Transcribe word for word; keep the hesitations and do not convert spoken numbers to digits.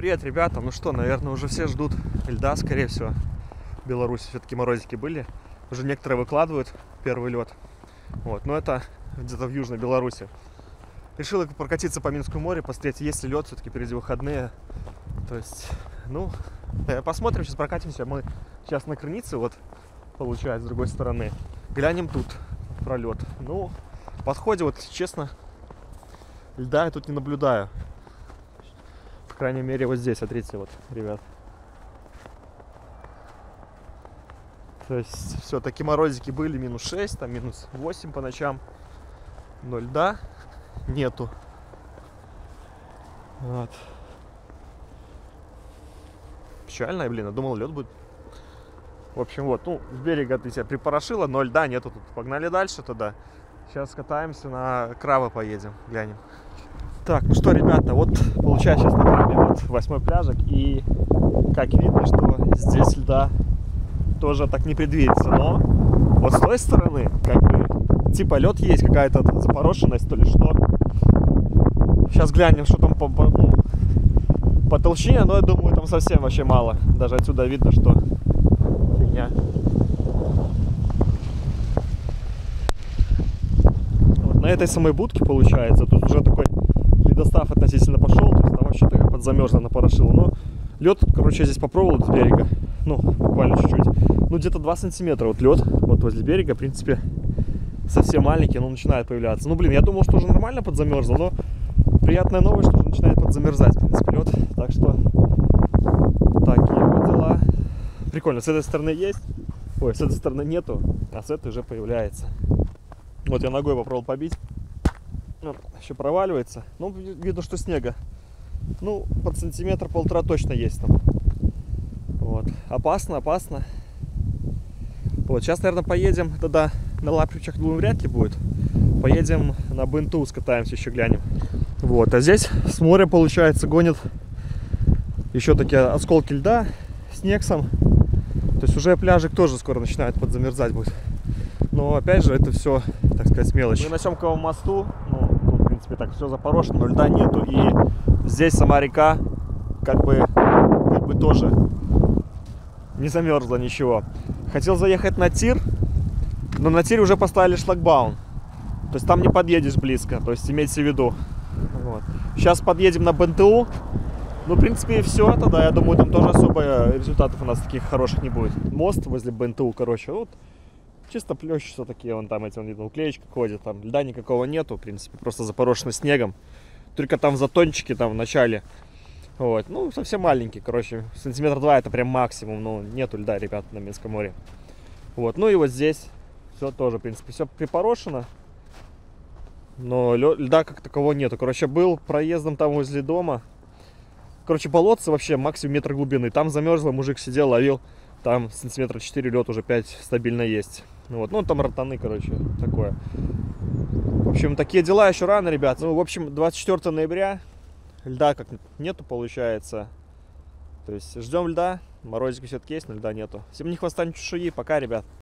Привет, ребята. Ну что, наверное, уже все ждут льда, скорее всего. В Беларуси все-таки морозики были. Уже некоторые выкладывают первый лед. Вот, но это где-то в Южной Беларуси. Решил прокатиться по Минскому морю, посмотреть, есть ли лед все-таки впереди выходные. То есть, ну, посмотрим, сейчас прокатимся. Мы сейчас на границе, вот, получается, с другой стороны. Глянем тут пролет. Ну, в подходе, вот, честно, льда я тут не наблюдаю. По крайней мере, вот здесь, смотрите, вот, ребят. То есть, все, такие морозики были, минус шесть, там минус восемь по ночам. Но льда нету. Вот. Печально, блин, я думал, лед будет. В общем, вот, ну, с берега ты себя припорошила, но льда нету тут. Погнали дальше туда. Сейчас катаемся, на Крабы поедем, глянем. Так, ну что, ребята, вот получается сейчас на Крабе, вот восьмой пляжик, и как видно, что здесь льда тоже так не предвидится, но вот с той стороны, как бы, типа лед есть, какая-то запорошенность, то ли что. Сейчас глянем, что там по, по, ну, по толщине, но я думаю, там совсем вообще мало. Даже отсюда видно, что фигня. Вот на этой самой будке, получается, тут уже такой ледостав относительно пошел, то есть там вообще-то подзамерзло, напорошило. Но лед, короче, я здесь попробовал с берега, ну, буквально чуть-чуть. Ну, где-то два сантиметра вот лед, вот возле берега, в принципе, совсем маленький, но начинает появляться. Ну, блин, я думал, что уже нормально подзамерзло, но приятная новость, что уже начинает подзамерзать, в принципе, лед. Так что, такие вот дела. Прикольно, с этой стороны есть, ой, с этой стороны нету, а с этой уже появляется. Вот я ногой попробовал побить, вот, еще проваливается. Ну, видно, что снега, ну, под сантиметр полтора точно есть там. Вот, опасно, опасно. Вот, сейчас, наверное, поедем тогда на Лапичах, думаю, вряд ли будет. Поедем на Бенту, скатаемся, еще глянем. Вот, а здесь с моря, получается, гонят еще такие осколки льда, снег сам. То есть уже пляжик тоже скоро начинает подзамерзать будет. Но опять же, это все, так сказать, мелочь. Мы на Семковом мосту, ну, ну, в принципе, так все запорошено, но льда нету. И здесь сама река, как бы, как бы тоже не замерзла ничего. Хотел заехать на тир, но на тире уже поставили шлагбаум. То есть там не подъедешь близко, то есть имейте в виду. Вот. Сейчас подъедем на БНТУ. Ну, в принципе, и все. Тогда, я думаю, там тоже особо результатов у нас таких хороших не будет. Мост возле БНТУ, короче, вот чисто плещутся такие, вон там эти, вон видно, уклеечка ходит, там льда никакого нету, в принципе, просто запорошено снегом. Только там затончики там в начале. Вот, ну, совсем маленький, короче, сантиметр два это прям максимум, но нету льда, ребят, на Минском море. Вот, ну и вот здесь все тоже, в принципе, все припорошено. Но льда как такового нету. Короче, был проездом там возле дома. Короче, болотце вообще максимум метр глубины. Там замерзло, мужик сидел, ловил. Там сантиметра четыре лед уже пять стабильно есть. Вот, ну там ротаны, короче, такое. В общем, такие дела, еще рано, ребят. Ну, в общем, двадцать четвёртого ноября. Льда как нету, получается. То есть ждем льда. Морозики все-таки есть, но льда нету. Всем ни хвоста, ни чешуи. Пока, ребят.